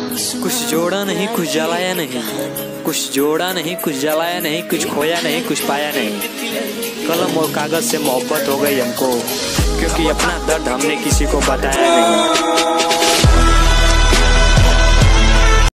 कुछ जोड़ा नहीं कुछ जलाया नहीं, कुछ जोड़ा नहीं कुछ जलाया नहीं, कुछ खोया नहीं कुछ पाया नहीं। कलम और कागज से मोहब्बत हो गई हमको, क्योंकि अपना दर्द हमने किसी को बताया नहीं।